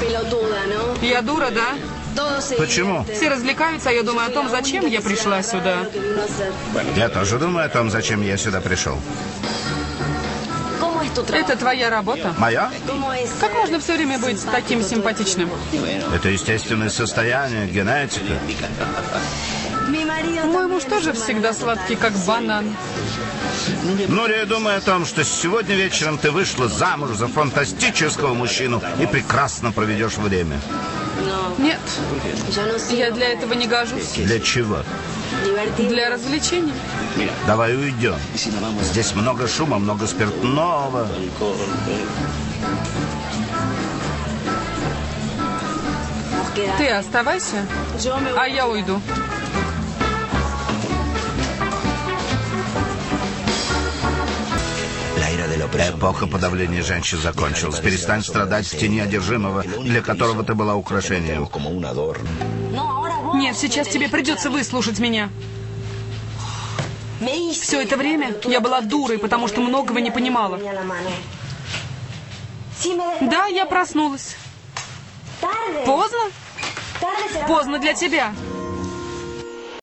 Я дура, да? Почему? Все развлекаются, а я думаю о том, зачем я пришла сюда. Я тоже думаю о том, зачем я сюда пришел. Это твоя работа? Моя? Как можно все время быть таким симпатичным? Это естественное состояние, генетика. Мой муж тоже всегда сладкий, как банан. Нурия, думаю о том, что сегодня вечером ты вышла замуж за фантастического мужчину и прекрасно проведешь время. Нет, я для этого не гожусь. Для чего? Для развлечений. Давай уйдем. Здесь много шума, много спиртного. Ты оставайся, а я уйду. Эпоха подавления женщин закончилась. Перестань страдать в тени одержимого, для которого ты была украшением. Нет, сейчас тебе придется выслушать меня. Все это время я была дурой, потому что многого не понимала. Да, я проснулась. Поздно? Поздно для тебя.